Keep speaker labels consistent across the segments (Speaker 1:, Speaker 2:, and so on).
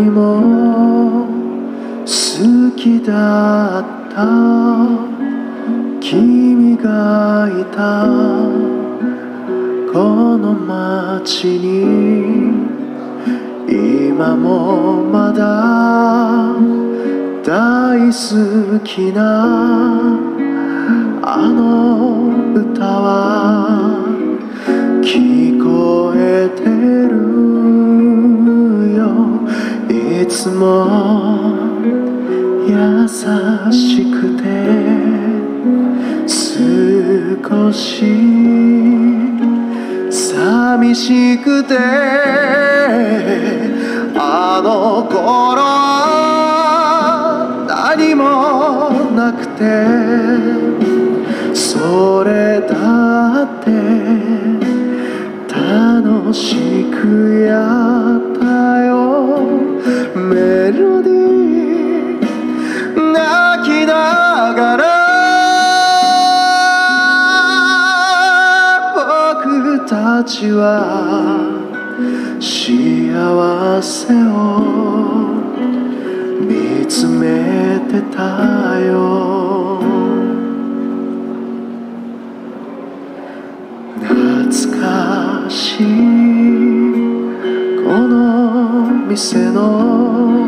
Speaker 1: にも好きだった君がいたこの街に今もまだ大好きなあの歌は聞こえてるよいつも優しくて少し寂しくてあの頃は何もなくてそれだって楽しくやったよメロディー泣きながら僕たちは幸せを見つめてたよ懐かしいこの店の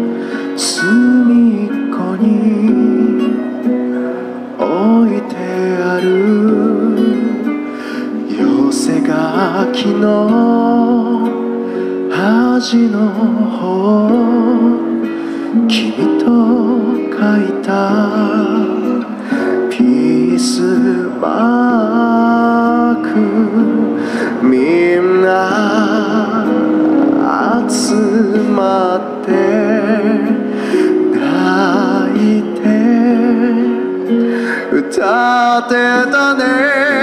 Speaker 1: 隅っこに置いてある寄せ書きの端の方君と書いたピースマークみんな集まって泣いて歌ってたね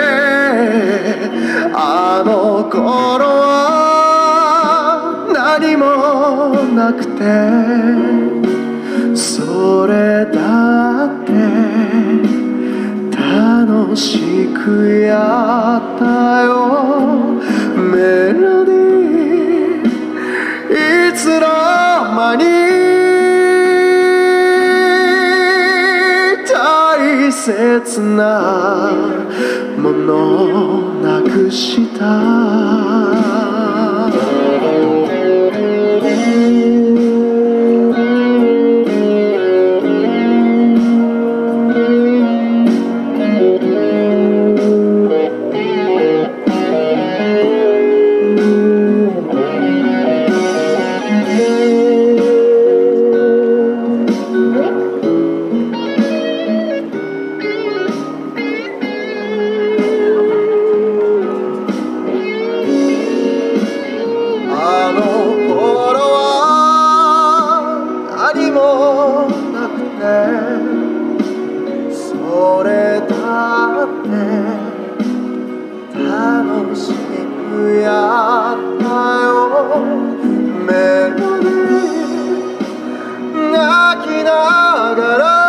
Speaker 1: あの頃は何もなくてそれだって楽しくやったよメロディーいつの間に大切なものなくしたそれだって楽しくやったよメロディー泣きながら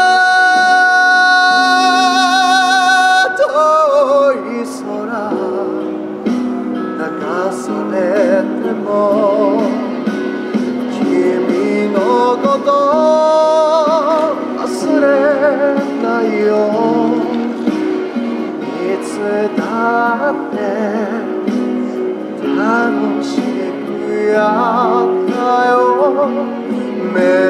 Speaker 1: 遠い空泣かされても君のこと忘れないよいつだって楽しくやったよ